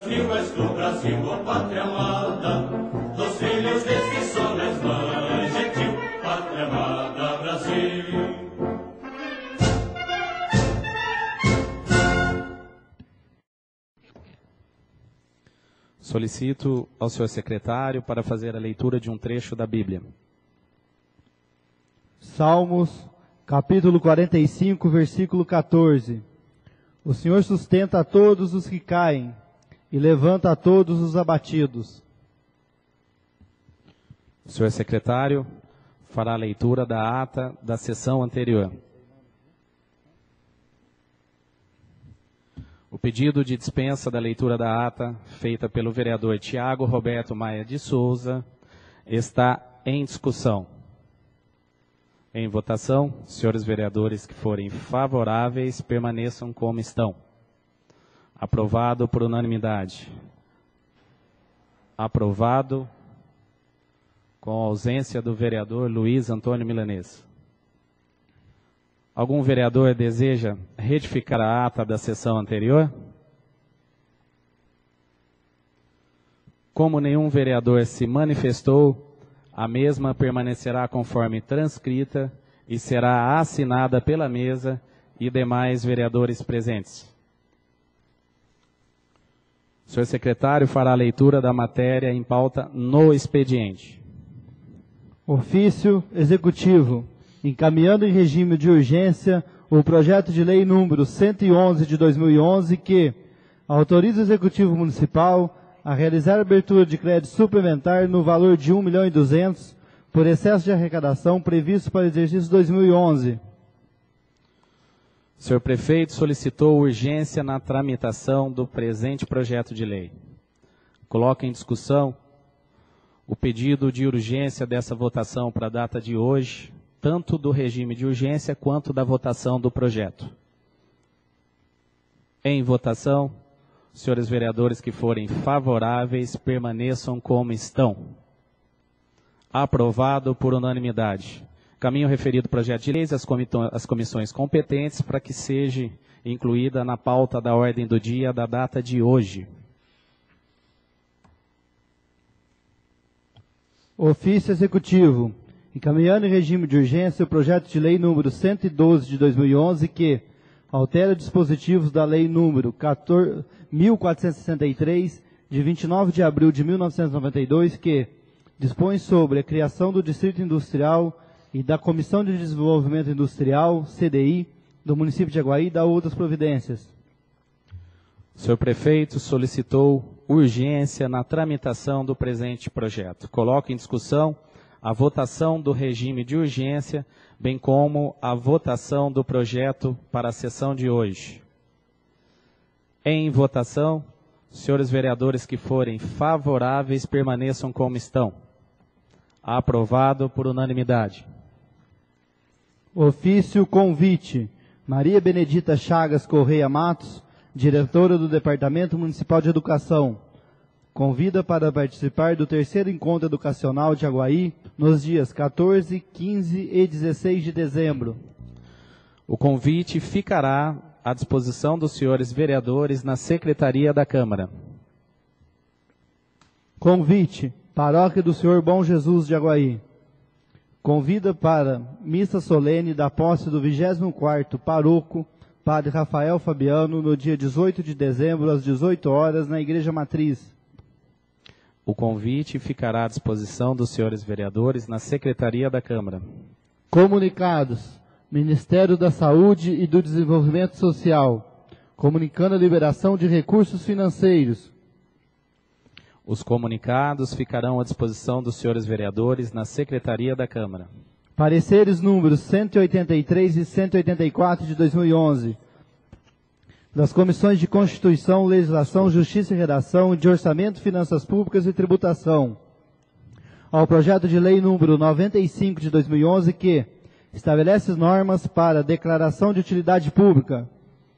És do Brasil, ó pátria amada, dos filhos deste soles mais gentil, pátria amada Brasil. Solicito ao senhor secretário para fazer a leitura de um trecho da Bíblia. Salmos, capítulo 45, versículo 14. O Senhor sustenta a todos os que caem e levanta a todos os abatidos. O senhor secretário fará a leitura da ata da sessão anterior. O pedido de dispensa da leitura da ata, feita pelo vereador Tiago Roberto Maia de Souza, está em discussão. Em votação, senhores vereadores que forem favoráveis, permaneçam como estão. Aprovado por unanimidade. Aprovado com a ausência do vereador Luiz Antônio Milanês. Algum vereador deseja retificar a ata da sessão anterior? Como nenhum vereador se manifestou, a mesma permanecerá conforme transcrita e será assinada pela mesa e demais vereadores presentes. O senhor secretário fará a leitura da matéria em pauta no expediente. Ofício executivo, encaminhando em regime de urgência o projeto de lei número 111 de 2011 que autoriza o Executivo Municipal a realizar a abertura de crédito suplementar no valor de 1.200.000 por excesso de arrecadação previsto para o exercício 2011. O senhor prefeito solicitou urgência na tramitação do presente projeto de lei. Coloca em discussão o pedido de urgência dessa votação para a data de hoje, tanto do regime de urgência quanto da votação do projeto. Em votação, senhores vereadores que forem favoráveis, permaneçam como estão. Aprovado por unanimidade. Caminho referido projeto de leis às comissões competentes para que seja incluída na pauta da ordem do dia da data de hoje. Ofício executivo, encaminhando em regime de urgência o projeto de lei número 112 de 2011 que altera dispositivos da lei número 14.463 de 29 de abril de 1992 que dispõe sobre a criação do Distrito Industrial e da Comissão de Desenvolvimento Industrial, CDI, do município de Jaguaí e da outras providências. O senhor prefeito solicitou urgência na tramitação do presente projeto. Coloco em discussão a votação do regime de urgência, bem como a votação do projeto para a sessão de hoje. Em votação, senhores vereadores que forem favoráveis, permaneçam como estão. Aprovado por unanimidade. Ofício convite. Maria Benedita Chagas Correia Matos, diretora do Departamento Municipal de Educação, convida para participar do terceiro encontro educacional de Jaguaí nos dias 14, 15 e 16 de dezembro. O convite ficará à disposição dos senhores vereadores na Secretaria da Câmara. Convite. Paróquia do Senhor Bom Jesus de Jaguaí. Convida para missa solene da posse do 24º Paroco, Padre Rafael Fabiano, no dia 18 de dezembro, às 18 horas, na Igreja Matriz. O convite ficará à disposição dos senhores vereadores na Secretaria da Câmara. Comunicados. Ministério da Saúde e do Desenvolvimento Social, comunicando a liberação de recursos financeiros. Os comunicados ficarão à disposição dos senhores vereadores na Secretaria da Câmara. Pareceres números 183 e 184 de 2011, das Comissões de Constituição, Legislação, Justiça e Redação, de Orçamento, Finanças Públicas e Tributação, ao projeto de lei número 95 de 2011, que estabelece normas para declaração de utilidade pública.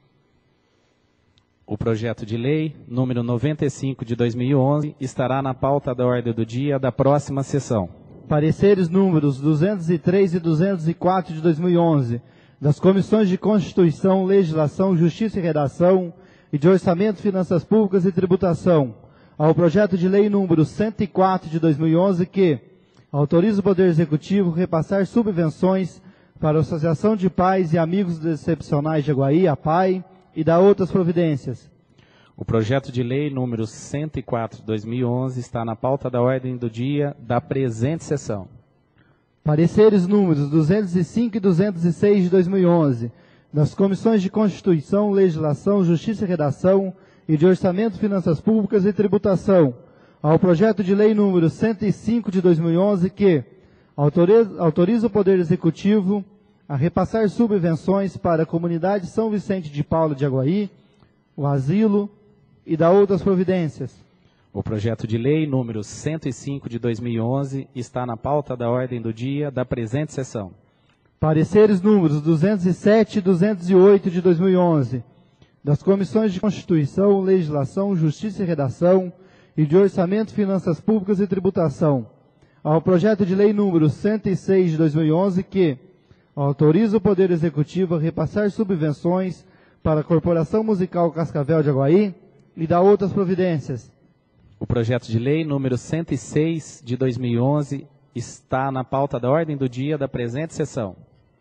O projeto de lei número 95 de 2011 estará na pauta da ordem do dia da próxima sessão. Pareceres números 203 e 204 de 2011, das Comissões de Constituição, Legislação, Justiça e Redação, e de Orçamento, Finanças Públicas e Tributação, ao projeto de lei número 104 de 2011, que autoriza o Poder Executivo a repassar subvenções para a Associação de Pais e Amigos dos Excepcionais de Aguaí, a PAI, e da outras providências. O projeto de lei número 104 de 2011 está na pauta da ordem do dia da presente sessão. Pareceres números 205 e 206 de 2011, das Comissões de Constituição, Legislação, Justiça e Redação e de Orçamento, Finanças Públicas e Tributação, ao projeto de lei número 105 de 2011, que autoriza o Poder Executivo a repassar subvenções para a comunidade São Vicente de Paula de Aguaí, o asilo e da outras providências. O projeto de lei número 105 de 2011 está na pauta da ordem do dia da presente sessão. Pareceres números 207 e 208 de 2011, das Comissões de Constituição, Legislação, Justiça e Redação e de Orçamento, Finanças Públicas e Tributação, ao projeto de lei número 106 de 2011, que autoriza o Poder Executivo a repassar subvenções para a Corporação Musical Cascavel de Aguaí e da outras providências. O projeto de lei número 106 de 2011 está na pauta da ordem do dia da presente sessão.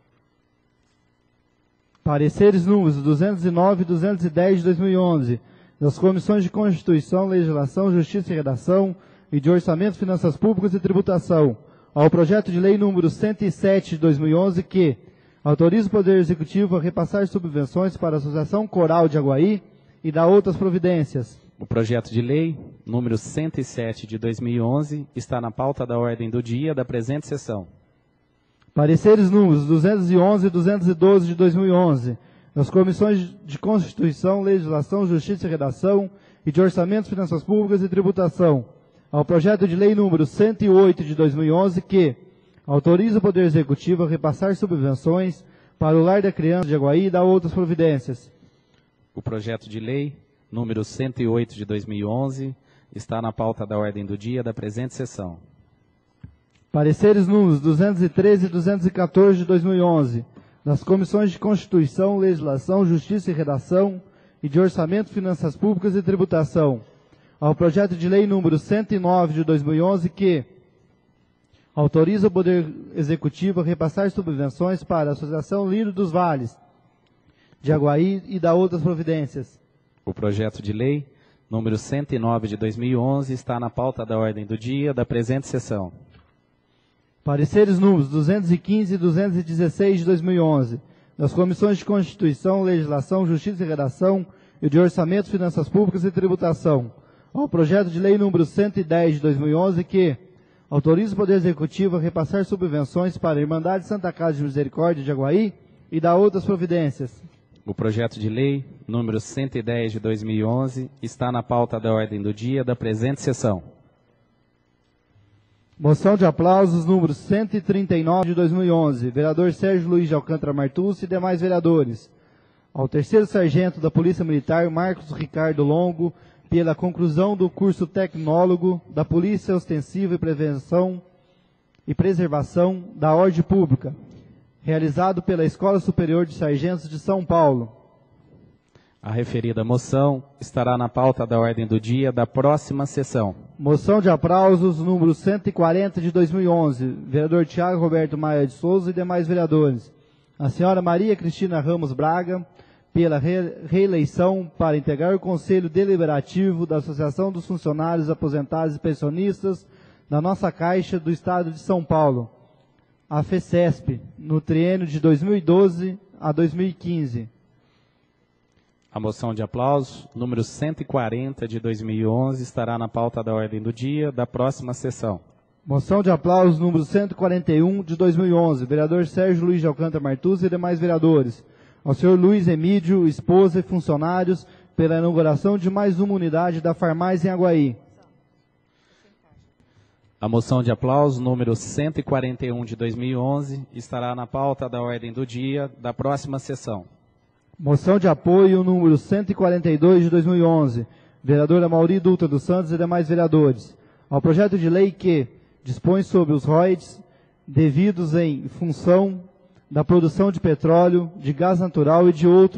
Pareceres números 209 e 210 de 2011, das Comissões de Constituição, Legislação, Justiça e Redação e de Orçamento, Finanças Públicas e Tributação, ao projeto de lei número 107 de 2011, que autoriza o Poder Executivo a repassar subvenções para a Associação Coral de Aguaí e da outras providências. O projeto de lei número 107 de 2011 está na pauta da ordem do dia da presente sessão. Pareceres números 211 e 212 de 2011, das Comissões de Constituição, Legislação, Justiça e Redação e de Orçamento, Finanças Públicas e Tributação, ao projeto de lei número 108 de 2011, que autoriza o Poder Executivo a repassar subvenções para o Lar da Criança de Aguaí e da outras providências. O projeto de lei número 108 de 2011 está na pauta da ordem do dia da presente sessão. Pareceres números 213 e 214 de 2011, das Comissões de Constituição, Legislação, Justiça e Redação e de Orçamento, Finanças Públicas e Tributação, ao projeto de lei número 109 de 2011, que autoriza o Poder Executivo a repassar subvenções para a Associação Lírio dos Vales de Aguaí e da outras providências. O projeto de lei número 109 de 2011 está na pauta da ordem do dia da presente sessão. Pareceres números 215 e 216 de 2011, das Comissões de Constituição, Legislação, Justiça e Redação e de Orçamento, Finanças Públicas e Tributação, ao projeto de lei número 110 de 2011, que autoriza o Poder Executivo a repassar subvenções para a Irmandade Santa Casa de Misericórdia de Aguaí e da outras providências. O projeto de lei número 110 de 2011 está na pauta da ordem do dia da presente sessão. Moção de aplausos número 139 de 2011, vereador Sérgio Luiz de Alcântara Martucci e demais vereadores. Ao terceiro sargento da Polícia Militar, Marcos Ricardo Longo, pela conclusão do curso tecnólogo da Polícia Ostensiva e Prevenção e Preservação da Ordem Pública, realizado pela Escola Superior de Sargentos de São Paulo. A referida moção estará na pauta da ordem do dia da próxima sessão. Moção de aplausos número 140 de 2011, vereador Tiago Roberto Maia de Souza e demais vereadores. A senhora Maria Cristina Ramos Braga, pela reeleição para integrar o Conselho Deliberativo da Associação dos Funcionários Aposentados e Pensionistas da nossa Caixa do Estado de São Paulo, a FECESP, no triênio de 2012 a 2015. A moção de aplauso, número 140 de 2011, estará na pauta da ordem do dia da próxima sessão. Moção de aplauso, número 141 de 2011, vereador Sérgio Luiz de Alcântara Martucci e demais vereadores. Ao senhor Luiz Emídio, esposa e funcionários, pela inauguração de mais uma unidade da farmácia em Aguaí. A moção de aplauso, número 141 de 2011, estará na pauta da ordem do dia da próxima sessão. Moção de apoio, número 142 de 2011, vereador Amaury Dutra dos Santos e demais vereadores. Ao projeto de lei que dispõe sobre os royalties devidos em função da produção de petróleo, de gás natural e de outros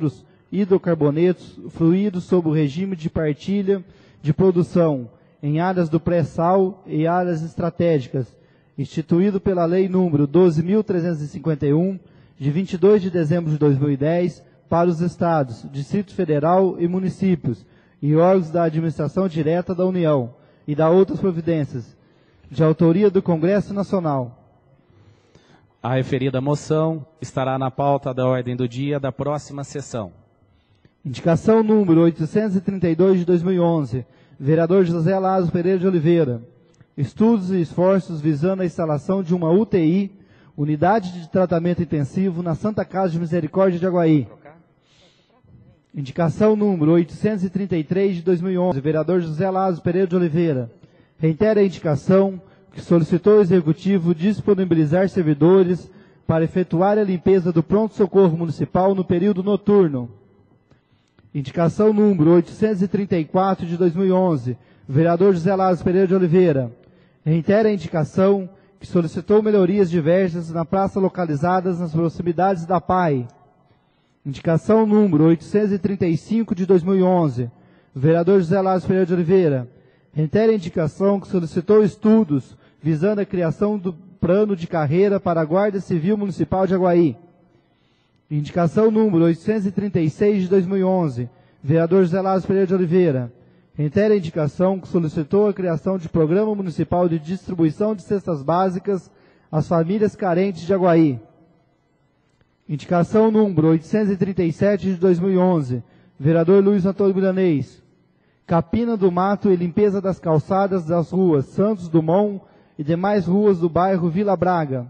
hidrocarbonetos fluidos sob o regime de partilha de produção em áreas do pré-sal e áreas estratégicas, instituído pela Lei nº 12.351, de 22 de dezembro de 2010, para os Estados, Distrito Federal e municípios, e órgãos da administração direta da União, e da outras providências, de autoria do Congresso Nacional. A referida moção estará na pauta da ordem do dia da próxima sessão. Indicação número 832 de 2011, vereador José Lázaro Pereira de Oliveira. Estudos e esforços visando a instalação de uma UTI, Unidade de Tratamento Intensivo, na Santa Casa de Misericórdia de Aguaí. Indicação número 833 de 2011, vereador José Lázaro Pereira de Oliveira. Reitera a indicação que solicitou ao Executivo disponibilizar servidores para efetuar a limpeza do pronto-socorro municipal no período noturno. Indicação número 834 de 2011, vereador José Lázaro Pereira de Oliveira. Reitera a indicação que solicitou melhorias diversas na praça localizadas nas proximidades da PAI. Indicação número 835 de 2011, vereador José Lázaro Pereira de Oliveira. Reitera a indicação que solicitou estudos visando a criação do plano de carreira para a Guarda Civil Municipal de Aguaí. Indicação número 836 de 2011, vereador José Lázaro Pereira de Oliveira. Reitera a indicação que solicitou a criação de Programa Municipal de Distribuição de Cestas Básicas às famílias carentes de Aguaí. Indicação número 837 de 2011, vereador Luiz Antônio Milanês. Capina do mato e limpeza das calçadas das ruas Santos Dumont e demais ruas do bairro Vila Braga.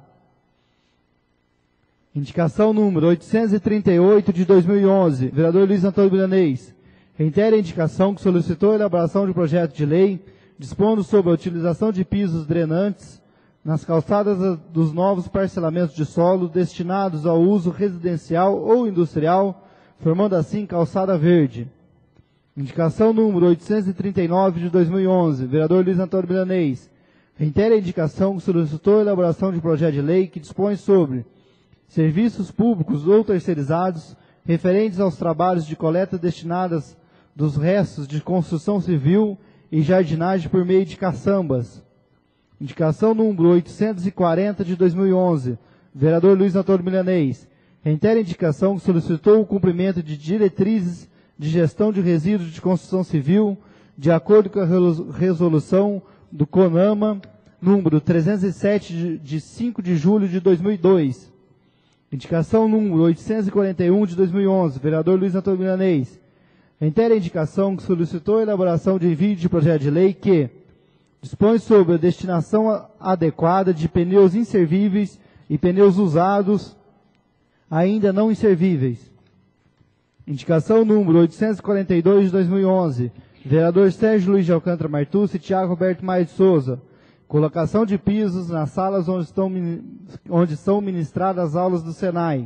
Indicação número 838 de 2011, vereador Luiz Antônio Milanês. Reitera a indicação que solicitou a elaboração de projeto de lei dispondo sobre a utilização de pisos drenantes nas calçadas dos novos parcelamentos de solo destinados ao uso residencial ou industrial, formando assim calçada verde. Indicação número 839 de 2011, vereador Luiz Antônio Milanês. Reitera a indicação que solicitou a elaboração de projeto de lei que dispõe sobre serviços públicos ou terceirizados referentes aos trabalhos de coleta destinadas dos restos de construção civil e jardinagem por meio de caçambas. Indicação número 840 de 2011, vereador Luiz Antônio Milanês. Reitera a indicação que solicitou o cumprimento de diretrizes de gestão de resíduos de construção civil, de acordo com a resolução do CONAMA, número 307, de 5 de julho de 2002. Indicação número 841 de 2011, vereador Luiz Antônio Milanês. Reitera a indicação que solicitou a elaboração de envio de projeto de lei que dispõe sobre a destinação adequada de pneus inservíveis e pneus usados ainda não inservíveis. Indicação número 842 de 2011, vereador Sérgio Luiz de Alcântara Martucci e Tiago Roberto Maia de Souza. Colocação de pisos nas salas onde são ministradas as aulas do Senai.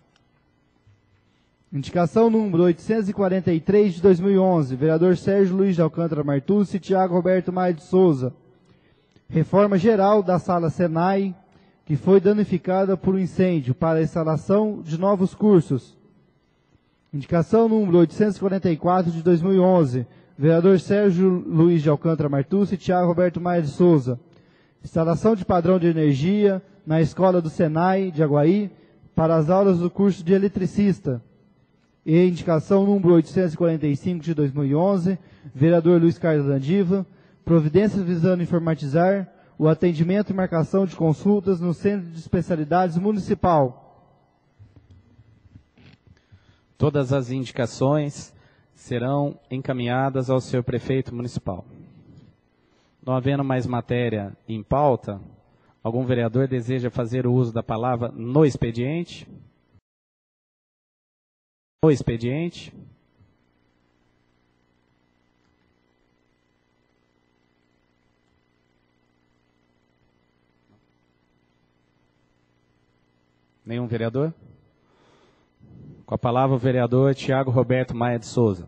Indicação número 843 de 2011, vereador Sérgio Luiz de Alcântara Martucci e Tiago Roberto Maia de Souza. Reforma geral da sala Senai, que foi danificada por um incêndio, para a instalação de novos cursos. Indicação número 844 de 2011, vereador Sérgio Luiz de Alcântara Martucci e Tiago Roberto Maia de Souza. Instalação de padrão de energia na escola do Senai de Aguaí para as aulas do curso de eletricista. E indicação número 845 de 2011, vereador Luiz Carlos Landiva, providências visando informatizar o atendimento e marcação de consultas no Centro de Especialidades Municipal. Todas as indicações serão encaminhadas ao senhor prefeito municipal. Não havendo mais matéria em pauta, algum vereador deseja fazer o uso da palavra no expediente? No expediente. Nenhum vereador? Com a palavra o vereador Tiago Roberto Maia de Souza.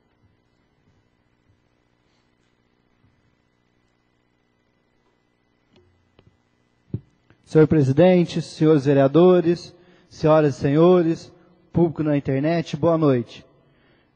Senhor presidente, senhores vereadores, senhoras e senhores, público na internet, boa noite.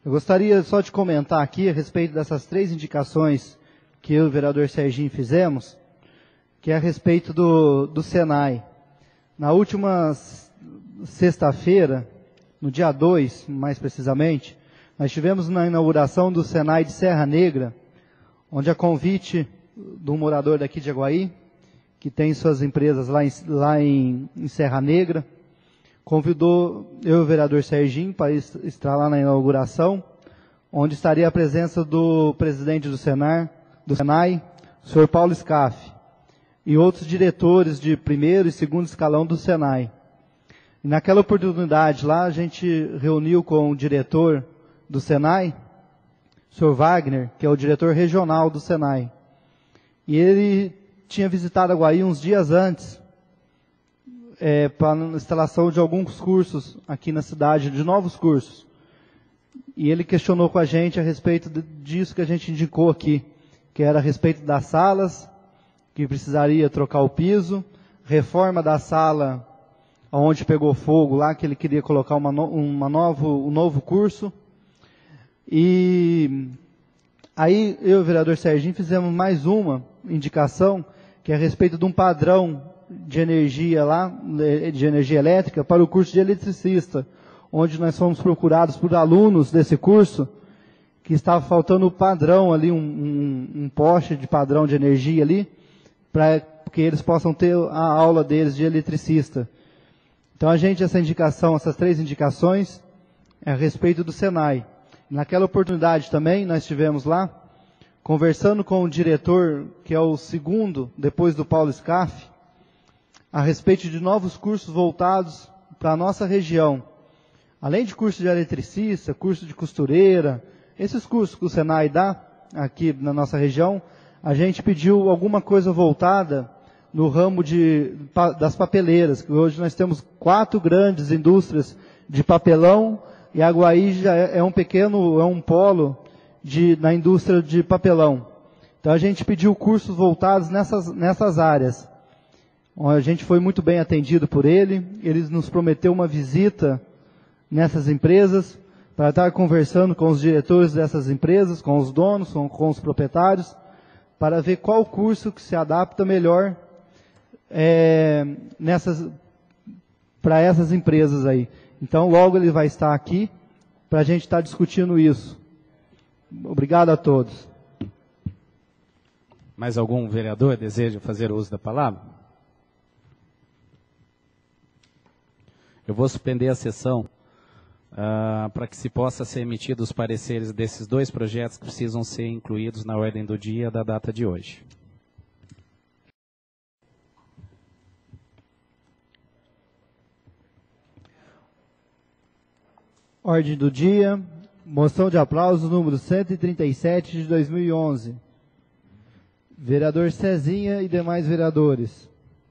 Eu gostaria só de comentar aqui a respeito dessas 3 indicações que eu e o vereador Serginho fizemos, que é a respeito do Senai. Na última sexta-feira, no dia 2, mais precisamente, nós tivemos na inauguração do Senai de Serra Negra, onde a convite de um morador daqui de Jaguaí, que tem suas empresas lá em Serra Negra, convidou eu e o vereador Serginho para estar lá na inauguração, onde estaria a presença do presidente do Senai, o senhor Paulo Scaff, e outros diretores de primeiro e segundo escalão do Senai. E naquela oportunidade lá, a gente reuniu com o diretor do Senai, o senhor Wagner, que é o diretor regional do Senai. E ele tinha visitado Jaguaí uns dias antes, para a instalação de alguns cursos aqui na cidade, de novos cursos. E ele questionou com a gente a respeito disso que a gente indicou aqui, que era a respeito das salas, que precisaria trocar o piso, reforma da sala onde pegou fogo lá, que ele queria colocar um novo curso. E aí eu e o vereador Serginho fizemos mais uma indicação, que é a respeito de um padrão de energia lá, de energia elétrica, para o curso de eletricista, onde nós fomos procurados por alunos desse curso, que estava faltando o padrão ali, um poste de padrão de energia ali, para que eles possam ter a aula deles de eletricista. Então essas 3 indicações é a respeito do Senai. Naquela oportunidade também, nós estivemos lá, conversando com o diretor, que é o segundo, depois do Paulo Scaff, a respeito de novos cursos voltados para a nossa região. Além de curso de eletricista, curso de costureira, esses cursos que o Senai dá aqui na nossa região, a gente pediu alguma coisa voltada no ramo das papeleiras, que hoje nós temos 4 grandes indústrias de papelão, e Jaguaí já é um polo na indústria de papelão. Então a gente pediu cursos voltados nessas áreas. A gente foi muito bem atendido por ele nos prometeu uma visita nessas empresas, para estar conversando com os diretores dessas empresas, com os donos, com os proprietários, para ver qual curso que se adapta melhor para essas empresas aí. Então logo ele vai estar aqui, para a gente estar discutindo isso. Obrigado a todos. Mais algum vereador deseja fazer uso da palavra? Eu vou suspender a sessão para que se possa ser emitidos os pareceres desses 2 projetos que precisam ser incluídos na ordem do dia da data de hoje. Ordem do dia, moção de aplauso número 137 de 2011. Vereador Cezinha e demais vereadores.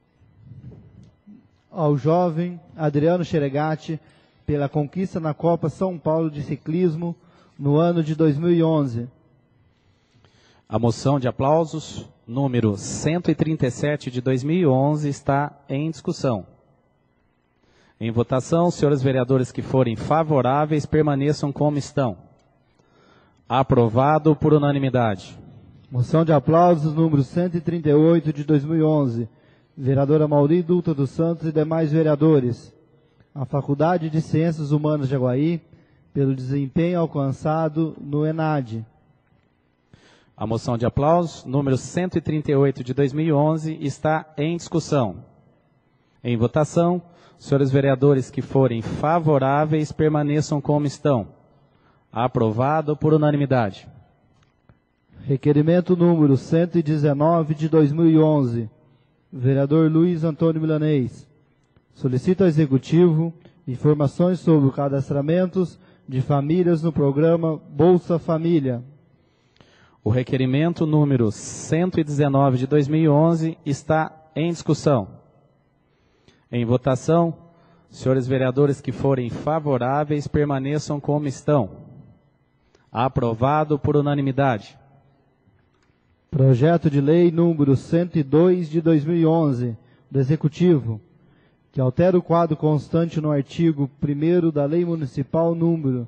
Ao jovem Adriano Xeregati, pela conquista na Copa São Paulo de Ciclismo no ano de 2011. A moção de aplausos número 137 de 2011 está em discussão. Em votação, os senhores vereadores que forem favoráveis permaneçam como estão. Aprovado por unanimidade. Moção de aplausos número 138 de 2011. Vereadora Mauri Dutra dos Santos e demais vereadores. A Faculdade de Ciências Humanas de Jaguaí, pelo desempenho alcançado no ENAD. A moção de aplausos número 138 de 2011 está em discussão. Em votação, os senhores vereadores que forem favoráveis permaneçam como estão. Aprovado por unanimidade. Requerimento número 119 de 2011. Vereador Luiz Antônio Milanês. Solicita ao Executivo informações sobre o cadastramentos de famílias no programa Bolsa Família. O requerimento número 119 de 2011 está em discussão. Em votação, senhores vereadores que forem favoráveis permaneçam como estão. Aprovado por unanimidade. Projeto de lei número 102 de 2011, do Executivo, que altera o quadro constante no artigo 1º da Lei Municipal número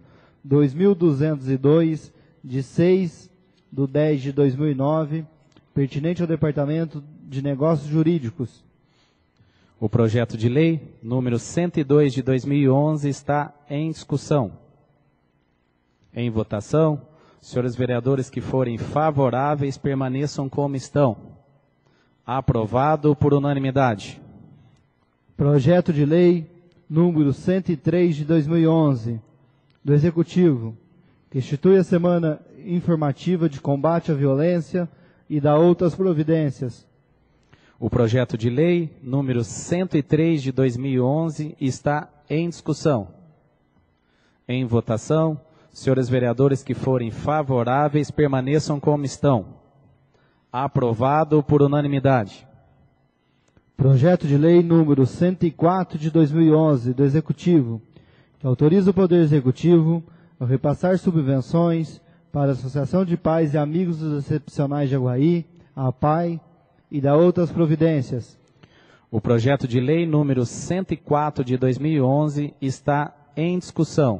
2202, de 6/10/2009, pertinente ao Departamento de Negócios Jurídicos. O projeto de lei número 102 de 2011 está em discussão. Em votação, senhores vereadores que forem favoráveis permaneçam como estão. Aprovado por unanimidade. Projeto de lei número 103 de 2011, do Executivo, que institui a Semana Informativa de Combate à Violência e dá outras providências. O projeto de lei número 103 de 2011 está em discussão. Em votação, senhores vereadores que forem favoráveis permaneçam como estão. Aprovado por unanimidade. Projeto de lei número 104 de 2011, do Executivo, que autoriza o Poder Executivo a repassar subvenções para a Associação de Pais e Amigos dos Excepcionais de Aguaí, a APAI, e dá outras providências. O projeto de lei número 104 de 2011 está em discussão.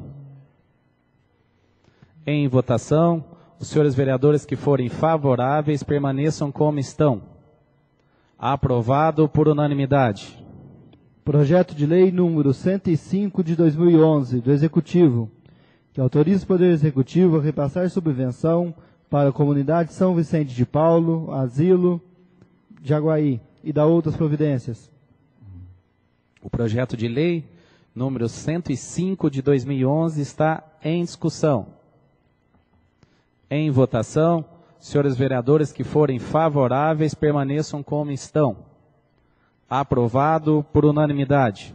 Em votação, os senhores vereadores que forem favoráveis permaneçam como estão. Aprovado por unanimidade. Projeto de lei número 105 de 2011, do Executivo, que autoriza o Poder Executivo a repassar subvenção para a comunidade São Vicente de Paulo, Asilo de Aguaí, e dá outras providências. O projeto de lei número 105 de 2011 está em discussão. Em votação, senhores vereadores que forem favoráveis permaneçam como estão. Aprovado por unanimidade.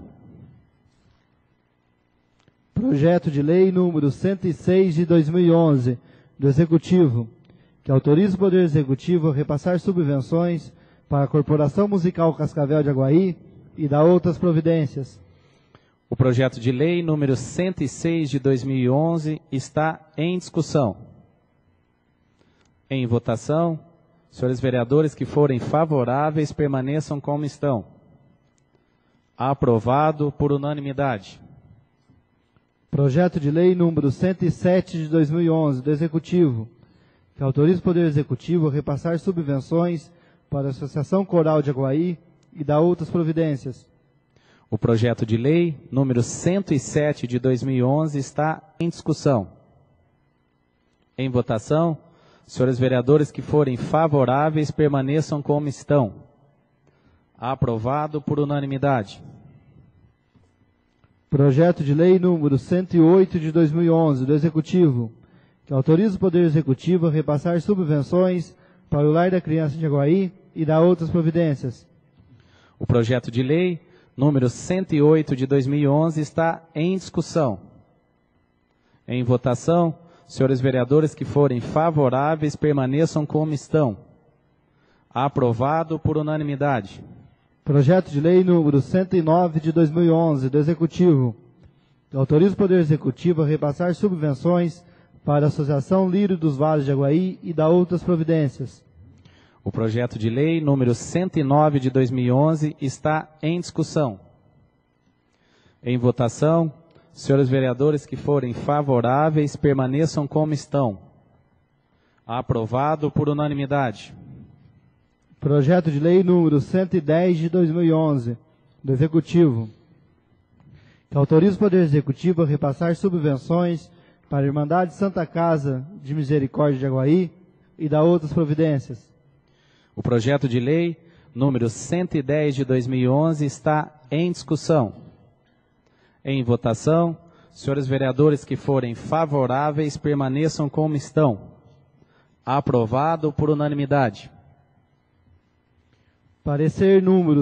Projeto de lei número 106 de 2011, do Executivo, que autoriza o Poder Executivo a repassar subvenções para a Corporação Musical Cascavel de Aguaí e dá outras providências. O projeto de lei número 106 de 2011 está em discussão. Em votação, senhores vereadores que forem favoráveis permaneçam como estão. Aprovado por unanimidade. Projeto de lei número 107 de 2011, do Executivo, que autoriza o Poder Executivo a repassar subvenções para a Associação Coral de Aguaí e dá outras providências. O projeto de lei número 107 de 2011 está em discussão. Em votação, senhores vereadores que forem favoráveis permaneçam como estão. Aprovado por unanimidade. Projeto de lei número 108 de 2011, do Executivo, que autoriza o Poder Executivo a repassar subvenções para o Lar da Criança de Aguaí e dá outras providências. O projeto de lei número 108 de 2011 está em discussão. Em votação, senhores vereadores que forem favoráveis permaneçam como estão. Aprovado por unanimidade. Projeto de lei número 109 de 2011, do Executivo, que autoriza o Poder Executivo a repassar subvenções para a Associação Lírio dos Vales de Aguaí e dá outras providências. O projeto de lei número 109 de 2011 está em discussão. Em votação, senhores vereadores que forem favoráveis permaneçam como estão. Aprovado por unanimidade. Projeto de lei número 110 de 2011, do Executivo, que autoriza o Poder Executivo a repassar subvenções para a Irmandade Santa Casa de Misericórdia de Aguaí e dá outras providências. O projeto de lei número 110 de 2011 está em discussão. Em votação, senhores vereadores que forem favoráveis permaneçam como estão. Aprovado por unanimidade. Parecer número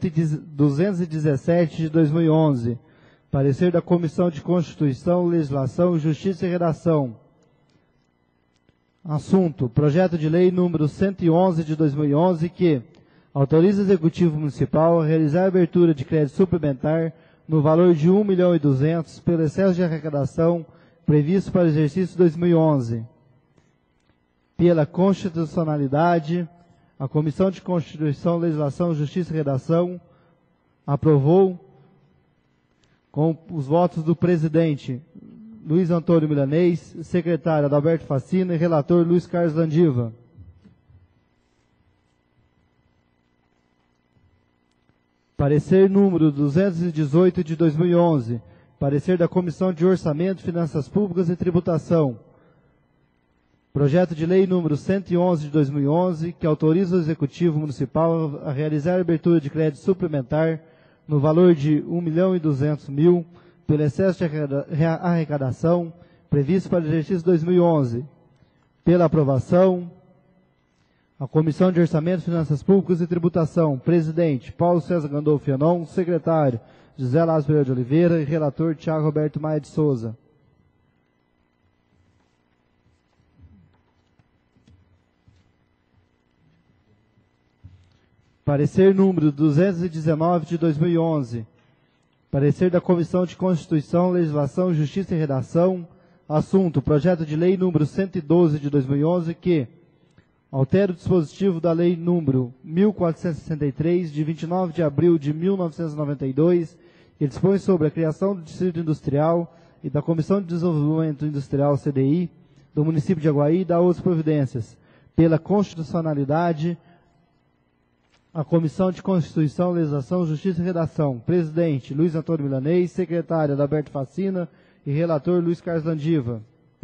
217 de 2011. Parecer da Comissão de Constituição, Legislação, Justiça e Redação. Assunto: projeto de lei número 111 de 2011 que autoriza o Executivo Municipal a realizar a abertura de crédito suplementar no valor de 1.200.000 pelo excesso de arrecadação previsto para o exercício 2011. Pela constitucionalidade, a Comissão de Constituição, Legislação, Justiça e Redação aprovou com os votos do presidente Luiz Antônio Milanês, secretário Adalberto Facina e relator Luiz Carlos Landiva. Parecer número 218 de 2011. Parecer da Comissão de Orçamento, Finanças Públicas e Tributação. Projeto de Lei número 111 de 2011, que autoriza o Executivo Municipal a realizar a abertura de crédito suplementar no valor de R$ 1.200.000 pelo excesso de arrecadação previsto para o exercício 2011. Pela aprovação, a Comissão de Orçamento, Finanças Públicas e Tributação. Presidente, Paulo César Gandolfo Fianon. Secretário, José Lázaro Pereira de Oliveira. E relator, Tiago Roberto Maia de Souza. Parecer número 219 de 2011. Parecer da Comissão de Constituição, Legislação, Justiça e Redação. Assunto, projeto de lei número 112 de 2011, que altera o dispositivo da lei número 1463, de 29 de abril de 1992, que dispõe sobre a criação do Distrito Industrial e da Comissão de Desenvolvimento Industrial, CDI, do município de Aguaí e da outras providências. Pela constitucionalidade, a Comissão de Constituição, Legislação, Justiça e Redação. Presidente, Luiz Antônio Milanês. Secretário, Adalberto Facina. E relator, Luiz Carlos Landiva.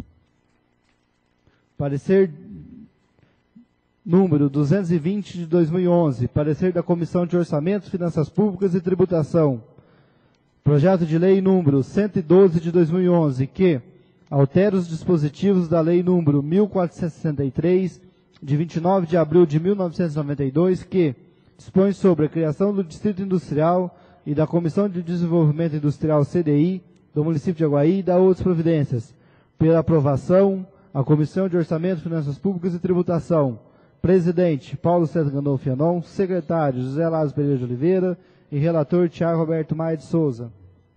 Parecer número 220 de 2011. Parecer da Comissão de Orçamento, Finanças Públicas e Tributação. Projeto de Lei número 112 de 2011, que altera os dispositivos da Lei número 1463, de 29 de abril de 1992, que dispõe sobre a criação do Distrito Industrial e da Comissão de Desenvolvimento Industrial, CDI, do município de Aguaí e da outras providências. Pela aprovação, a Comissão de Orçamento, Finanças Públicas e Tributação. Presidente, Paulo César Gandolfo Fianon. Secretário, José Lázaro Pereira de Oliveira. E relator, Tiago Roberto Maia de Souza.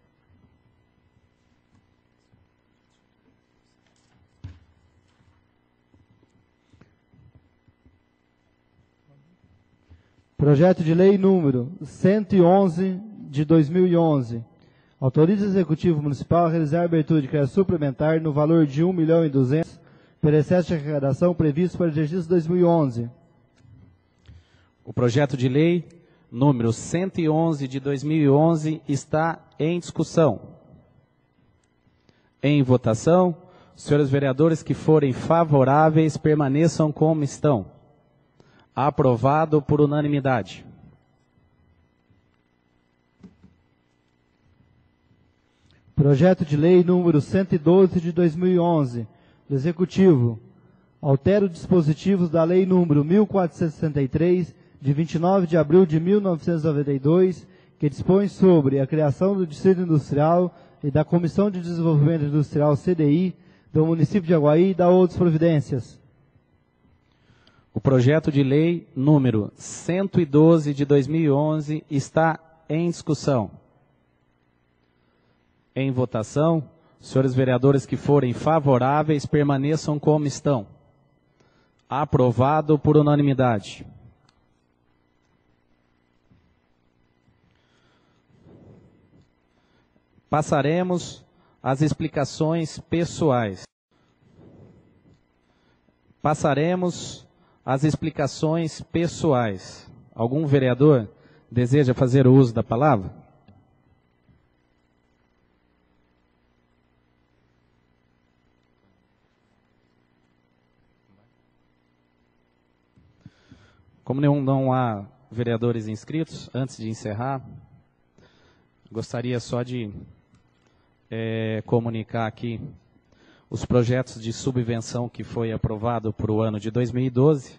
Projeto de Lei número 111 de 2011. Autoriza o Executivo Municipal a realizar a abertura de crédito suplementar no valor de R$ 1.200.000 pelo excesso de arrecadação previsto para o exercício 2011. O projeto de lei número 111 de 2011 está em discussão. Em votação, os senhores vereadores que forem favoráveis permaneçam como estão. Aprovado por unanimidade. Projeto de Lei número 112 de 2011, do Executivo. Altera os dispositivos da Lei número 1463, de 29 de abril de 1992, que dispõe sobre a criação do Distrito Industrial e da Comissão de Desenvolvimento Industrial, CDI, do município de Aguaí e da outras providências. O projeto de lei número 112 de 2011 está em discussão. Em votação, os senhores vereadores que forem favoráveis permaneçam como estão. Aprovado por unanimidade. Passaremos às explicações pessoais. Passaremos às explicações pessoais. Algum vereador deseja fazer uso da palavra? Como não há vereadores inscritos, antes de encerrar, gostaria só de comunicar aqui os projetos de subvenção que foi aprovado para o ano de 2012,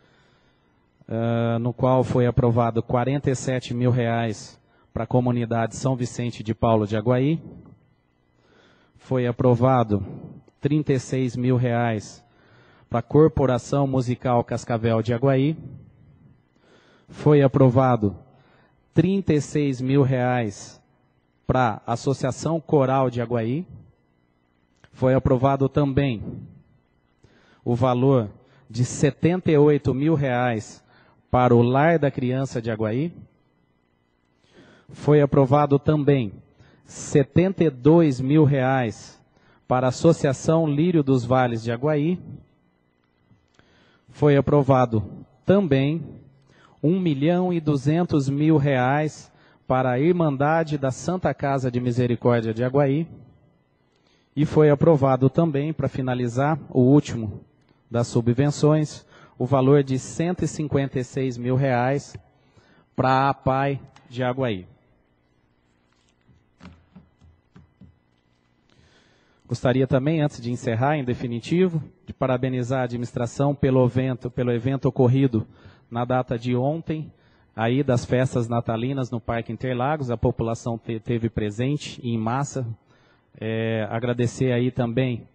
no qual foi aprovado R$ 47.000 para a comunidade São Vicente de Paulo de Aguaí, foi aprovado R$ 36.000 para a Corporação Musical Cascavel de Aguaí, foi aprovado R$ 36.000 para a Associação Coral de Aguaí. Foi aprovado também o valor de R$ 78.000 para o Lar da Criança de Aguaí. Foi aprovado também R$ 72.000 para a Associação Lírio dos Vales de Aguaí. Foi aprovado também R$1.200.000 para a Irmandade da Santa Casa de Misericórdia de Aguaí. E foi aprovado também, para finalizar, o último das subvenções, o valor de R$156.000 para a APAI de Aguaí. Gostaria também, antes de encerrar, em definitivo, de parabenizar a administração pelo evento ocorrido na data de ontem, aí das festas natalinas no Parque Interlagos. A população teve presente em massa. Agradecer aí também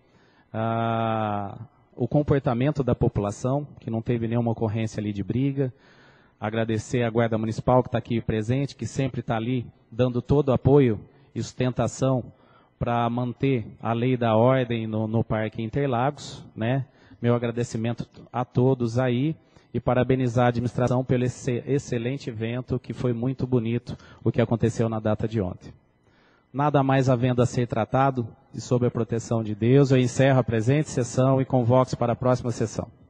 o comportamento da população, que não teve nenhuma ocorrência ali de briga. Agradecer a Guarda Municipal que está aqui presente, que sempre está ali dando todo o apoio e sustentação para manter a lei da ordem no Parque Interlagos, né? Meu agradecimento a todos aí e parabenizar a administração pelo excelente evento, que foi muito bonito o que aconteceu na data de ontem. Nada mais havendo a ser tratado e sob a proteção de Deus, eu encerro a presente sessão e convoco para a próxima sessão.